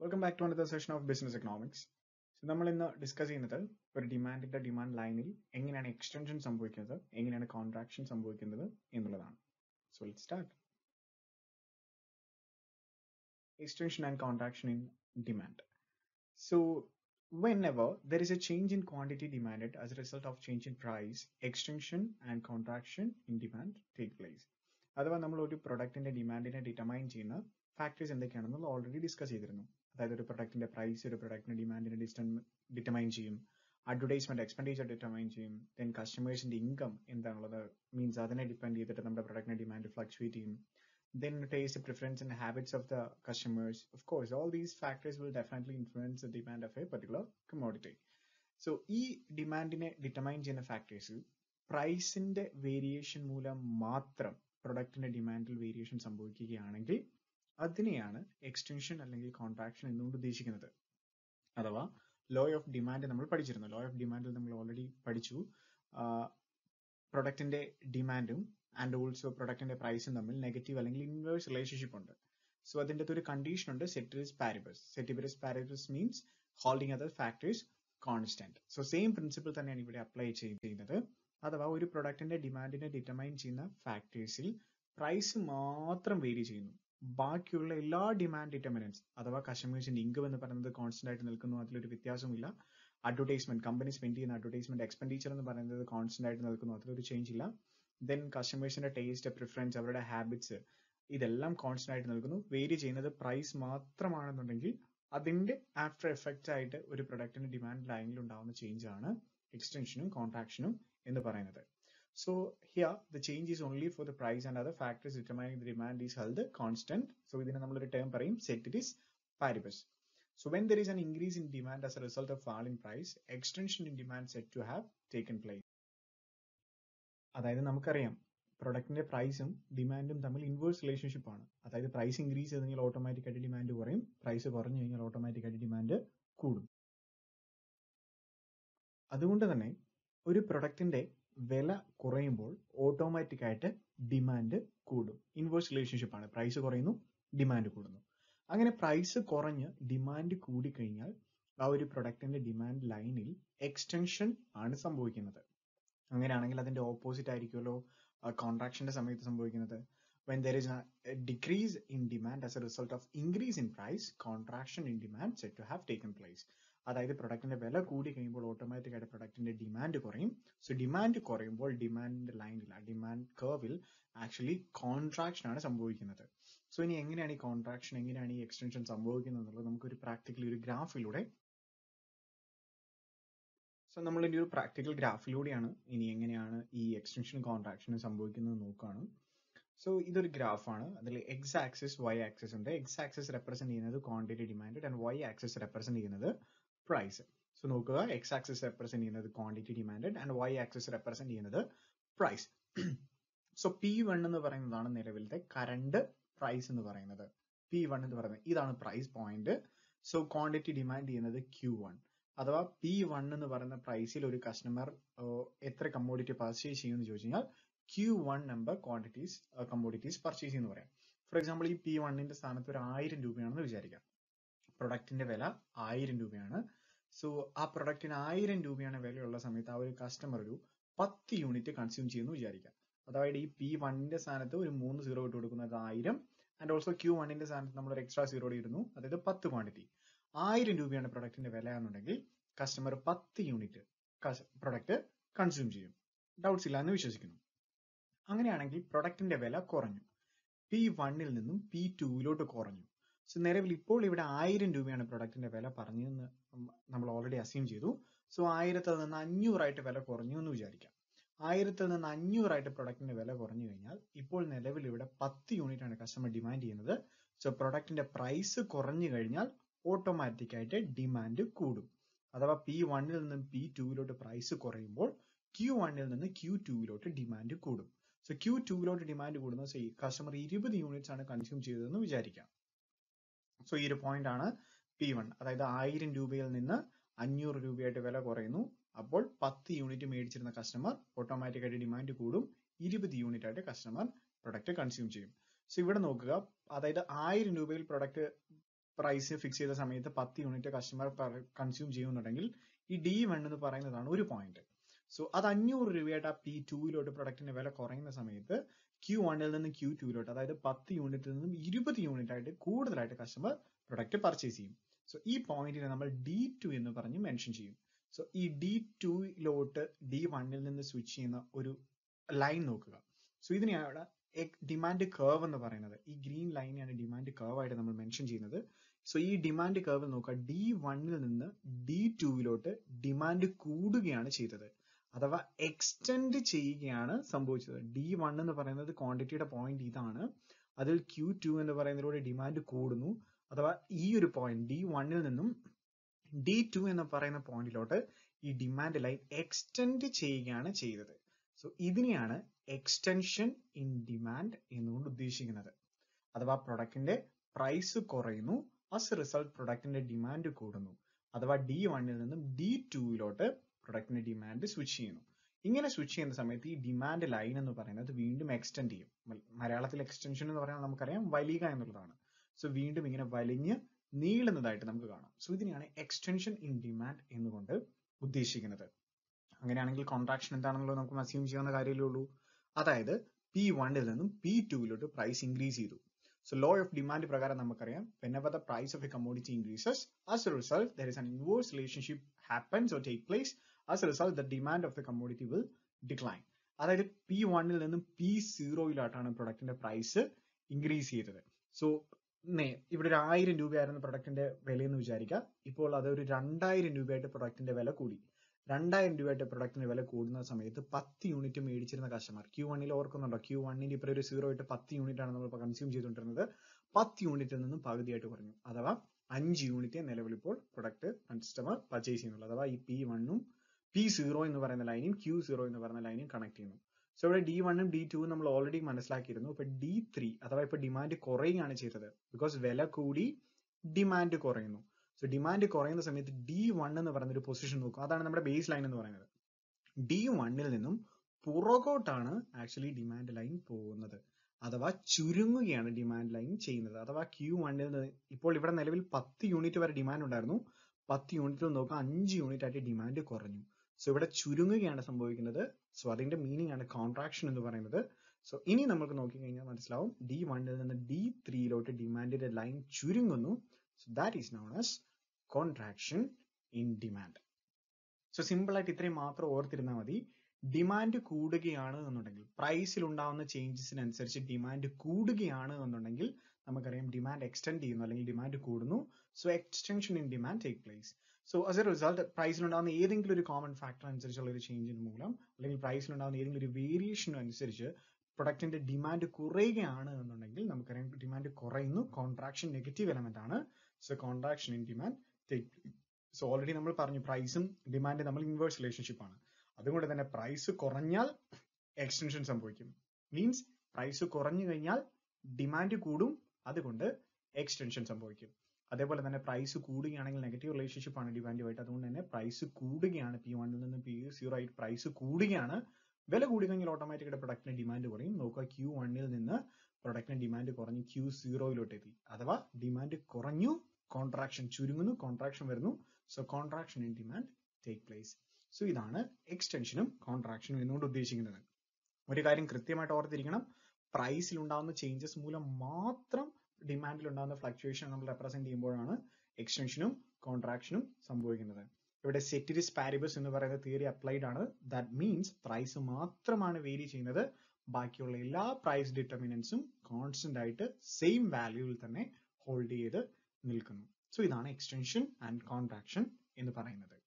Welcome back to another session of Business Economics. So നമ്മൾ ഇന്ന് discuss ചെയ്യുന്നത് ഒരു ഡിമാൻഡ് ലൈനിൽ എങ്ങനെയാണ് എക്സ്റ്റൻഷൻ സംഭവിക്കുന്നത്, എങ്ങനെയാണ് കോൺട്രാക്ഷൻ സംഭവിക്കുന്നത് എന്നുള്ളതാണ്. So let's start. Extension and contraction in demand. So whenever there is a change in quantity demanded as a result of change in price, extension and contraction in demand take place. അഥവാ നമ്മൾ ഒരു പ്രൊഡക്റ്റിന്റെ ഡിമാൻഡിനെ determine ചെയ്യുന്ന factors എന്തൊക്കെയാണെന്ന് already discuss ചെയ്തിരുന്നു. അതായത് ഒരു പ്രൊഡക്റ്റിന്റെ പ്രൈസ് ഒരു പ്രൊഡക്റ്റിന്റെ ഡിമാൻഡിനെ ഡിറ്റർമൈൻ ചെയ്യും, അഡ്വർടൈസ്മെന്റ് എക്സ്പെൻഡിച്ചർ ഡിറ്റർമൈൻ ചെയ്യും, ദെൻ കസ്റ്റമേഴ്സിന്റെ ഇൻകം എന്താണുള്ളത് മീൻസ് അതിനെ ഡിപ്പെൻഡ് ചെയ്തിട്ട് നമ്മുടെ പ്രൊഡക്റ്റിന്റെ ഡിമാൻഡ് ഫ്ലക്ച്വേറ്റ് ചെയ്യും. Then taste, preference and habits of the customers. Of course, all these factors will definitely influence the demand of a particular commodity. So, ഈ ഡിമാൻഡിനെ ഡിറ്റർമൈൻ ചെയ്യുന്ന ഫാക്ടേഴ്സ് പ്രൈസിന്റെ വേരിയേഷൻ മൂലം മാത്രം പ്രൊഡക്റ്റിന്റെ ഡിമാൻഡിൽ വേരിയേഷൻ സംഭവിക്കുകയാണെങ്കിൽ അതിനെയാണ് എക്സ്റ്റൻഷൻ അല്ലെങ്കിൽ കോൺട്രാക്ഷൻ എന്നുകൊണ്ട് ഉദ്ദേശിക്കുന്നത്. അഥവാ ലോ ഓഫ് ഡിമാൻഡ് നമ്മൾ പഠിച്ചിരുന്നു. ലോ ഓഫ് ഡിമാൻഡിൽ നമ്മൾ ഓൾറെഡി പഠിച്ചു പ്രൊഡക്റ്റിന്റെ ഡിമാൻഡും ആൻഡ് ഓൾസോ പ്രൊഡക്റ്റിന്റെ പ്രൈസും തമ്മിൽ നെഗറ്റീവ് അല്ലെങ്കിൽ ഇൻവേഴ്സ് റിലേഷൻഷിപ്പ് ഉണ്ട്. സോ അതിൻ്റെ ഒരു കണ്ടീഷൻ ഉണ്ട്, ceteris paribus. Ceteris paribus means holding other factors constant. So same principle തന്നെയാണ് ഇവിടെ അപ്ലൈ ചെയ്യുന്നത്. അഥവാ ഒരു പ്രൊഡക്റ്റിന്റെ ഡിമാൻഡിനെ ഡിറ്റർമൈൻ ചെയ്യുന്ന ഫാക്ടേഴ്സിൽ പ്രൈസ് മാത്രം വേരി ചെയ്യുന്നു, ബാക്കിയുള്ള എല്ലാ ഡിമാൻഡ് ഡിറ്റർമിനൻസ് അഥവാ കസ്റ്റമേഴ്സിന്റെ ഇൻകം എന്ന് പറയുന്നത് കോൺസ്റ്റന്റ് ആയിട്ട് നിൽക്കുന്നു, അതിലൊരു വ്യത്യാസമില്ല. അഡ്വർടൈസ്മെന്റ്, കമ്പനി സ്പെൻഡ് ചെയ്യുന്ന അഡ്വർടൈസ്മെന്റ് എക്സ്പെൻഡിച്ചർ എന്ന് പറയുന്നത് കോൺസ്റ്റന്റ് ആയിട്ട് നിൽക്കുന്നു, അതിലൊരു ചേഞ്ച് ഇല്ല. ദെൻ കസ്റ്റമേഴ്സിന്റെ ടേസ്റ്റ്, പ്രിഫറൻസ്, അവരുടെ ഹാബിറ്റ്സ് ഇതെല്ലാം കോൺസ്റ്റന്റ് ആയിട്ട് നിൽക്കുന്നു. വേരി ചെയ്യുന്നത് പ്രൈസ് മാത്രമാണെന്നുണ്ടെങ്കിൽ അതിന്റെ ആഫ്റ്റർ എഫക്റ്റ് ആയിട്ട് ഒരു പ്രൊഡക്റ്റിന്റെ ഡിമാൻഡ് ലൈനിൽ ഉണ്ടാവുന്ന ചേഞ്ച് ആണ് എക്സ്റ്റൻഷനും കോൺട്രാക്ഷനും എന്ന് പറയുന്നത്. So here the change is only for the price and other factors determining the demand is held constant. So ഇതിനെ നമ്മളൊരു ടേം പറയും ceteris paribus. So when there is an increase in demand as a result of fall in price, extension in demand said to have taken place. അതായത് നമുക്കറിയാം പ്രൊഡക്റ്റിന്റെ പ്രൈസും ഡിമാൻഡും തമ്മിൽ inverse relationship ആണ്. അതായത് പ്രൈസ് ഇൻക്രീസ് ചെയ്ത് കഴിഞ്ഞാൽ ഓട്ടോമാറ്റിക് ആയിട്ട് ഡിമാൻഡ് കുറയും, പ്രൈസ് കുറഞ്ഞു കഴിഞ്ഞാൽ ഓട്ടോമാറ്റിക് ആയിട്ട് ഡിമാൻഡ് കൂടും. അതുകൊണ്ട് തന്നെ ഒരു പ്രൊഡക്റ്റിന്റെ വില കുറയുമ്പോൾ ഓട്ടോമാറ്റിക് ആയിട്ട് ഡിമാൻഡ് കൂടും. ഇൻവേഴ്സ് റിലേഷൻഷിപ്പ് ആണ്, പ്രൈസ് കുറയുന്നു ഡിമാൻഡ് കൂടുന്നു. അങ്ങനെ പ്രൈസ് കുറഞ്ഞ് ഡിമാൻഡ് കൂടിക്കഴിഞ്ഞാൽ ആ ഒരു പ്രൊഡക്റ്റിന്റെ ഡിമാൻഡ് ലൈനിൽ എക്സ്റ്റൻഷൻ ആണ് സംഭവിക്കുന്നത്. അങ്ങനെയാണെങ്കിൽ അതിന്റെ ഓപ്പോസിറ്റ് ആയിരിക്കുമല്ലോ കോൺട്രാക്ഷന്റെ സമയത്ത് സംഭവിക്കുന്നത്. When there is a decrease in demand as a result of increase in price, contraction in demand said to have taken place. അതായത് പ്രൊഡക്റ്റിന്റെ വില കൂടി കഴിയുമ്പോൾ ഓട്ടോമാറ്റിക് ആയിട്ട് പ്രൊഡക്റ്റിന്റെ ഡിമാൻഡ് കുറയും. സോ ഡിമാൻഡ് കുറയുമ്പോൾ ഡിമാൻഡ് ലൈനിൽ, ഡിമാൻഡ് കർവിൽ ആക്ച്വലി കോൺട്രാക്ഷൻ ആണ് സംഭവിക്കുന്നത്. സോ ഇനി എങ്ങനെയാണ് ഈ കോൺട്രാക്ഷൻ, എങ്ങനെയാണ് ഈ എക്സ്റ്റൻഷൻ സംഭവിക്കുന്നത് എന്നുള്ളത് നമുക്കൊരു പ്രാക്ടിക്കലി ഒരു ഗ്രാഫിലൂടെ നമ്മൾ ഇനി ഒരു പ്രാക്ടിക്കൽ ഗ്രാഫിലൂടെയാണ് ഇനി എങ്ങനെയാണ് ഈ എക്സ്റ്റൻഷനും കോൺട്രാക്ഷനും സംഭവിക്കുന്നത് നോക്കുകയാണ്. സോ ഇതൊരു ഗ്രാഫാണ്. അതിൽ എക്സ് ആക്സിസ് വൈ ആക്സിസ് ഉണ്ട്. എക്സ് ആക്സിസ് റെപ്രസെന്റ് ചെയ്യുന്നത് quantity demand and Y axis represent ചെയ്യുന്നത് പ്രൈസ്. സോ നോക്കുക, എക്സ് ആക്സിസ് റെപ്രസെന്റ് ചെയ്യുന്നത് quantity demand and Y axis represent ചെയ്യുന്നത് പ്രൈസ്. സോ P1 എന്ന് പറയുന്നതാണ് നിലവിലത്തെ കറണ്ട് പ്രൈസ് എന്ന് പറയുന്നത്. P1 എന്ന് പറയുന്നത് ഇതാണ് price point. So quantity demand ചെയ്യുന്നത് Q1. അഥവാ P1 എന്ന് പറയുന്ന പ്രൈസിൽ ഒരു കസ്റ്റമർ എത്ര കമ്മോഡിറ്റി പർച്ചേസ് ചെയ്യുമെന്ന് ചോദിച്ചു കഴിഞ്ഞാൽ Q1 നമ്പർ കമ്മോഡിറ്റീസ് പർച്ചേസ് ചെയ്യുന്നു പറയാം. ഫോർ എക്സാമ്പിൾ ഈ P1ന്റെ സ്ഥാനത്ത് ഒരു 1000 രൂപയാണെന്ന് വിചാരിക്കാം. പ്രൊഡക്റ്റിന്റെ വില 1000 രൂപയാണ്. സോ ആ പ്രൊഡക്റ്റിന് 1000 രൂപയാണ് വിലയുള്ള സമയത്ത് ആ ഒരു കസ്റ്റമർ ഒരു 10 യൂണിറ്റ് കൺസ്യൂം ചെയ്യുന്നു വിചാരിക്കാം. അതായത് ഈ P1ന്റെ സ്ഥാനത്ത് ഒരു 3 സീറോ ഇട്ട് കൊടുക്കുന്നത് 1000 ആൻഡ് ഓൾസോ Q1ന്റെ സ്ഥാനത്ത് നമ്മൾ ഒരു എക്സ്ട്രാ സീറോ ഇടുന്നു, അതായത് 10 ക്വാണ്ടിറ്റി. 1000 രൂപയാണ് പ്രൊഡക്റ്റിന്റെ വില എന്നുണ്ടെങ്കിൽ കസ്റ്റമർ 10 യൂണിറ്റ് പ്രൊഡക്റ്റ് കൺസ്യൂം ചെയ്യും. ഡൗട്ട്സ് ഇല്ല എന്ന് വിശ്വസിക്കുന്നു. അങ്ങനെയാണെങ്കിൽ പ്രൊഡക്റ്റിന്റെ വില കുറഞ്ഞു, P1ൽ നിന്നും P2യിലോട്ട് കുറഞ്ഞു. സോ നിലവിൽ ഇപ്പോൾ ഇവിടെ 1000 രൂപയാണ് പ്രൊഡക്റ്റിന്റെ വില പറഞ്ഞതെന്ന് നമ്മൾ ഓൾറെഡി അസ്യൂം ചെയ്തു. സോ 1000ൽ നിന്ന് 500 ആയിട്ട് വില കുറഞ്ഞു എന്ന് വിചാരിക്കാം. 1000ൽ നിന്ന് 500 ആയിട്ട് പ്രൊഡക്റ്റിന്റെ വില കുറഞ്ഞു കഴിഞ്ഞാൽ ഇപ്പോൾ നിലവിൽ ഇവിടെ 10 യൂണിറ്റ് ആണ് കസ്റ്റമർ ഡിമാൻഡ് ചെയ്യുന്നത്. സോ പ്രൊഡക്റ്റിന്റെ പ്രൈസ് കുറഞ്ഞു കഴിഞ്ഞാൽ ഓട്ടോമാറ്റിക് ആയിട്ട് ഡിമാൻഡ് കൂടും. അഥവാ P1ൽ നിന്നും P2യിലോട്ട് പ്രൈസ് കുറയുമ്പോൾ Q1ൽ നിന്ന് Q2യിലോട്ട് ഡിമാൻഡ് കൂടും. സോ Q2യിലോട്ട് ഡിമാൻഡ് കൂടുന്ന കസ്റ്റമർ 20 യൂണിറ്റ്സ് ആണ് കൺസ്യൂം ചെയ്തതെന്ന് വിചാരിക്കാം. സോ ഈ ഒരു പോയിന്റ് ആണ് P1. അതായത് 1000 രൂപയിൽ നിന്ന് 500 രൂപയായിട്ട് വില കുറയുന്നു. അപ്പോൾ 10 യൂണിറ്റ് മേടിച്ചിരുന്ന കസ്റ്റമർ ഓട്ടോമാറ്റിക് ആയിട്ട് ഡിമാൻഡ് കൂടും, 20 യൂണിറ്റ് ആയിട്ട് കസ്റ്റമർ പ്രൊഡക്റ്റ് കൺസ്യൂം ചെയ്യും. സോ ഇവിടെ നോക്കുക, അതായത് 1000 രൂപയിൽ പ്രൊഡക്റ്റ് പ്രൈസ് ഫിക്സ് ചെയ്ത സമയത്ത് 10 യൂണിറ്റ് കസ്റ്റമർ കൺസ്യൂം ചെയ്യുന്നുണ്ടെങ്കിൽ ഈ D1 എന്ന് പറയുന്നതാണ് ഒരു പോയിന്റ്. സോ അത് 500 രൂപയായിട്ട് ആ P2 പ്രൊഡക്റ്റിന്റെ വില കുറയുന്ന സമയത്ത് Q1 നിന്ന് Q2 അതായത് 10 യൂണിറ്റിൽ നിന്നും 20 യൂണിറ്റ് ആയിട്ട് കൂടുതലായിട്ട് കസ്റ്റമർ പ്രൊഡക്റ്റ് പർച്ചേസ് ചെയ്യും. സോ ഈ പോയിന്റിനെ നമ്മൾ D2 എന്ന് പറഞ്ഞ് മെൻഷൻ ചെയ്യും. സോ ഈ D2 D1 നിന്ന് സ്വിച്ച് ചെയ്യുന്ന ഒരു ലൈൻ നോക്കുക. സോ ഇതിനെയാണ് ഡിമാൻഡ് കർവ് എന്ന് പറയുന്നത്. ഈ ഗ്രീൻ ലൈനെയാണ് ഡിമാൻഡ് കർവ് ആയിട്ട് നമ്മൾ മെൻഷൻ ചെയ്യുന്നത്. സോ ഈ ഡിമാൻഡ് കർവ് നോക്കുക, D1 നിന്ന് D2 ഡിമാൻഡ് കൂടുകയാണ് ചെയ്തത്, അഥവാ എക്സ്റ്റെൻഡ് ചെയ്യുകയാണ് സംഭവിച്ചത്. D1 എന്ന് പറയുന്നത് ക്വാണ്ടിറ്റിയുടെ പോയിന്റ് ഇതാണ്, അതിൽ Q2 എന്ന് പറയുന്നതിലൂടെ ഡിമാൻഡ് കൂടുന്നു, അഥവാ ഈ ഒരു പോയിന്റ് D1 നിന്നും D2 എന്ന് പറയുന്ന പോയിന്റിലോട്ട് ഈ ഡിമാൻഡ് ലൈൻ എക്സ്റ്റെൻഡ് ചെയ്യുകയാണ് ചെയ്തത്. സോ ഇതിനെയാണ് എക്സ്റ്റൻഷൻ ഇൻ ഡിമാൻഡ് എന്നുകൊണ്ട് ഉദ്ദേശിക്കുന്നത്. അഥവാ പ്രൊഡക്റ്റിന്റെ പ്രൈസ് കുറയുന്നു, ആസ് എ റിസൾട്ട് പ്രൊഡക്റ്റിന്റെ ഡിമാൻഡ് കൂടുന്നു, അഥവാ D1 നിന്നും D2 പ്രൊഡക്റ്റിന്റെ ഡിമാൻഡ് സ്വിച്ച് ചെയ്യുന്നു. ഇങ്ങനെ സ്വിച്ച് ചെയ്യുന്ന സമയത്ത് ഈ ഡിമാൻഡ് ലൈൻ എന്ന് പറയുന്നത് വീണ്ടും എക്സ്റ്റെൻഡ് ചെയ്യും. മലയാളത്തിൽ എക്സ്റ്റൻഷൻ എന്ന് പറയുന്നത് നമുക്കറിയാം വലിയുക എന്നുള്ളതാണ്. സോ വീണ്ടും ഇങ്ങനെ വലിഞ്ഞ് നീളുന്നതായിട്ട് നമുക്ക് കാണാം. സോ ഇതിനെയാണ് എക്സ്റ്റൻഷൻ ഇൻ ഡിമാൻഡ് എന്നുകൊണ്ട് ഉദ്ദേശിക്കുന്നത്. അങ്ങനെയാണെങ്കിൽ കോൺട്രാക്ഷൻ എന്താണെന്നുള്ളത് നമുക്ക് അസ്യൂം ചെയ്യാവുന്ന കാര്യമേ ഉള്ളൂ. അതായത് P1 നിന്നും P2 പ്രൈസ് ഇൻക്രീസ് ചെയ്തു. സോ ലോ ഓഫ് ഡിമാൻഡ് പ്രകാരം നമുക്കറിയാം, whenever the price of a commodity increases, as a result there is an inverse relationship happens or take place. As a result the demand of the commodity will decline. അതായത് P1 നിന്നും P0 പ്രൊഡക്റ്റിന്റെ price increase ചെയ്തത്. So ഇവിടെ ഒരു 1000 രൂപയായിരുന്നു പ്രൊഡക്റ്റിന്റെ വിലയെന്ന് വിചാരിക്കുക. ഇപ്പോൾ അത് ഒരു 2000 രൂപയായിട്ട് പ്രൊഡക്റ്റിന്റെ വില കൂടി. 2000 രൂപയായിട്ട് പ്രൊഡക്റ്റിന്റെ വില കൂടുന്ന സമയത്ത് 10 യൂണിറ്റ് മേടിച്ചിരുന്ന കസ്റ്റമർ, Q1 ഓർക്കുന്നുണ്ടോ, Q1 ഇപ്പോൾ ഒരു 0 10 യൂണിറ്റ് ആണ് നമ്മൾ കൺസ്യൂം ചെയ്തുകൊണ്ടിരുന്നത്. 10 യൂണിറ്റിൽ നിന്നും പകുതിയായിട്ട് കുറഞ്ഞു, അഥവാ 5 യൂണിറ്റ് നിലവിൽ ഇപ്പോൾ പ്രൊഡക്റ്റ് കസ്റ്റമർ പർച്ചേസ് ചെയ്യുന്നുള്ളൂ. അഥവാ ഈ P1 P0 എന്ന് പറയുന്ന ലൈനും Q0 എന്ന് പറയുന്ന ലൈനും കണക്ട് ചെയ്യുന്നു. സോ ഇവിടെ D1 D2 നമ്മൾ ഓൾറെഡി മനസ്സിലാക്കിയിരുന്നു. ഇപ്പൊ D3 അഥവാ ഇപ്പൊ ഡിമാൻഡ് കുറയുകയാണ് ചെയ്തത്, ബിക്കോസ് വില കൂടി ഡിമാൻഡ് കുറയുന്നു. സോ ഡിമാൻഡ് കുറയുന്ന സമയത്ത് D1 എന്ന് പറയുന്ന ഒരു പൊസിഷൻ നോക്കുക, അതാണ് നമ്മുടെ ബേസ് ലൈൻ എന്ന് പറയുന്നത്. D1 നിന്നും പുറകോട്ടാണ് ആക്ച്വലി ഡിമാൻഡ് ലൈൻ പോകുന്നത്, അഥവാ ചുരുങ്ങുകയാണ് ഡിമാൻഡ് ലൈൻ ചെയ്യുന്നത്. അഥവാ Q1 ഇപ്പോൾ ഇവിടെ നിലവിൽ 10 യൂണിറ്റ് വരെ ഡിമാൻഡ് ഉണ്ടായിരുന്നു. 10 യൂണിറ്റിൽ നോക്കുക 5 യൂണിറ്റ് ആയിട്ട് ഡിമാൻഡ് കുറഞ്ഞു. സോ ഇവിടെ ചുരുങ്ങുകയാണ് സംഭവിക്കുന്നത്. സോ അതിന്റെ മീനിങ് ആണ് കോൺട്രാക്ഷൻ എന്ന് പറയുന്നത്. സോ ഇനി നമുക്ക് നോക്കിക്കഴിഞ്ഞാൽ മനസ്സിലാവും, D1 നിന്ന് D3 ഡിമാൻഡിന്റെ ലൈൻ ചുരുങ്ങുന്നു. So that is known as contraction in demand. So simple ആയിട്ട് ഇത്രയും മാത്രം ഓർത്തിരുന്നാൽ മതി. ഡിമാൻഡ് കൂടുകയാണ് എന്നുണ്ടെങ്കിൽ, പ്രൈസിൽ ഉണ്ടാവുന്ന ചേഞ്ചസിനനുസരിച്ച് ഡിമാൻഡ് കൂടുകയാണ് എന്നുണ്ടെങ്കിൽ നമുക്കറിയാം ഡിമാൻഡ് എക്സ്റ്റെൻഡ് ചെയ്യുന്നു അല്ലെങ്കിൽ ഡിമാൻഡ് കൂടുന്നു. So extension in demand take place. So as a result പ്രൈസിലുണ്ടാകുന്ന ഏതെങ്കിലും ഒരു കോമൺ ഫാക്ടർ അനുസരിച്ചുള്ള ഒരു ചേഞ്ചിന് മൂലം അല്ലെങ്കിൽ പ്രൈസിലുണ്ടാകുന്ന ഏതെങ്കിലും ഒരു വേരിയേഷനും അനുസരിച്ച് പ്രൊഡക്റ്റിന്റെ ഡിമാൻഡ് കുറയുകയാണ് എന്നുണ്ടെങ്കിൽ നമുക്കറിയാം ഡിമാൻഡ് കുറയുന്നു, കോൺട്രാക്ഷൻ നെഗറ്റീവ് എലമെന്റ് ആണ്. So contraction in demand take place. So already നമ്മൾ പറഞ്ഞു പ്രൈസും ഡിമാൻഡ് നമ്മൾ ഇൻവേഴ്സ് റിലേഷൻഷിപ്പ് ആണ്. അതുകൊണ്ട് തന്നെ പ്രൈസ് കുറഞ്ഞാൽ എക്സ്റ്റൻഷൻ സംഭവിക്കും. മീൻസ് പ്രൈസ് കുറഞ്ഞു കഴിഞ്ഞാൽ ഡിമാൻഡ് കൂടും, അതുകൊണ്ട് എക്സ്റ്റൻഷൻ സംഭവിക്കും. അതേപോലെ തന്നെ പ്രൈസ് കൂടുകയാണെങ്കിൽ നെഗറ്റീവ് റിലേഷൻഷിപ്പ് ആണ് ഡിമാൻഡുമായിട്ട്. അതുകൊണ്ട് തന്നെ പ്രൈസ് കൂടുകയാണ്, P1 നിന്ന് P0 ആയിട്ട് പ്രൈസ് കൂടുകയാണ്. വില കൂടി കഴിഞ്ഞാൽ ഓട്ടോമാറ്റിക്കായിട്ട് പ്രൊഡക്റ്റിന്റെ ഡിമാൻഡ് കുറയും. നോക്കുക, Q1 നിന്ന് പ്രൊഡക്റ്റിന്റെ ഡിമാൻഡ് കുറഞ്ഞ് Q0 എത്തി, അഥവാ ഡിമാൻഡ് കുറഞ്ഞു, കോൺട്രാക്ഷൻ ചുരുങ്ങുന്നു, കോൺട്രാക്ഷൻ വരുന്നു. So contraction in demand take place. So ഇതാണ് എക്സ്റ്റൻഷനും കോൺട്രാക്ഷനും എന്നുകൊണ്ട് ഉദ്ദേശിക്കുന്നത്. ഒരു കാര്യം കൃത്യമായിട്ട് ഓർത്തിരിക്കണം, പ്രൈസിൽ ഉണ്ടാകുന്ന ചേഞ്ചസ് മൂലം മാത്രം ഡിമാൻഡിൽ ഉണ്ടാകുന്ന ഫ്ലക്ച്വേഷൻ നമ്മൾ റെപ്രസെന്റ് ചെയ്യുമ്പോഴാണ് എക്സ്റ്റൻഷനും കോൺട്രാക്ഷനും സംഭവിക്കുന്നത്. ഇവിടെ സെറ്റിരിസ് പാരിബസ് എന്ന് പറയുന്ന തിയറി അപ്ലൈഡ് ആണ്. ദാറ്റ് മീൻസ് പ്രൈസ് മാത്രമാണ് വേരി ചെയ്യുന്നത്, ബാക്കിയുള്ള എല്ലാ പ്രൈസ് ഡിറ്റർമിനൻസും കോൺസ്റ്റന്റ് ആയിട്ട് സെയിം വാല്യൂവിൽ തന്നെ ഹോൾഡ് ചെയ്ത് നിൽക്കുന്നു. സോ ഇതാണ് എക്സ്റ്റൻഷൻ ആൻഡ് കോൺട്രാക്ഷൻ എന്ന് പറയുന്നത്.